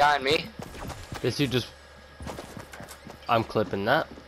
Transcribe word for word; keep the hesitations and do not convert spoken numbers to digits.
guy on me. This dude just... I'm clipping that.